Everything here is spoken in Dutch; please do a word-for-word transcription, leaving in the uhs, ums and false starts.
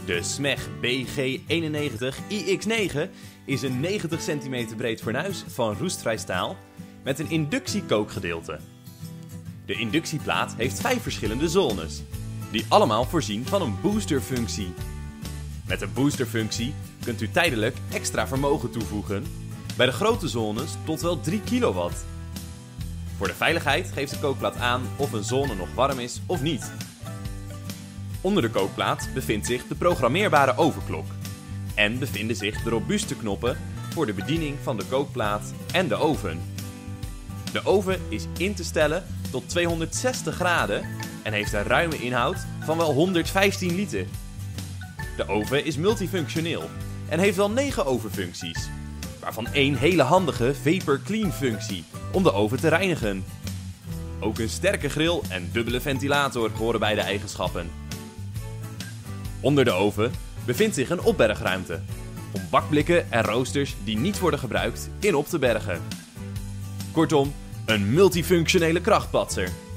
De SMEG B G eenennegentig I X negen is een negentig centimeter breed fornuis van roestvrij staal met een inductiekookgedeelte. De inductieplaat heeft vijf verschillende zones, die allemaal voorzien van een boosterfunctie. Met een boosterfunctie kunt u tijdelijk extra vermogen toevoegen, bij de grote zones tot wel drie kilowatt. Voor de veiligheid geeft de kookplaat aan of een zone nog warm is of niet. Onder de kookplaat bevindt zich de programmeerbare ovenklok en bevinden zich de robuuste knoppen voor de bediening van de kookplaat en de oven. De oven is in te stellen tot tweehonderdzestig graden en heeft een ruime inhoud van wel honderdvijftien liter. De oven is multifunctioneel en heeft wel negen ovenfuncties, waarvan één hele handige Vapor Clean functie om de oven te reinigen. Ook een sterke grill en dubbele ventilator horen bij de eigenschappen. Onder de oven bevindt zich een opbergruimte om bakblikken en roosters die niet worden gebruikt in op te bergen. Kortom, een multifunctionele krachtpatser.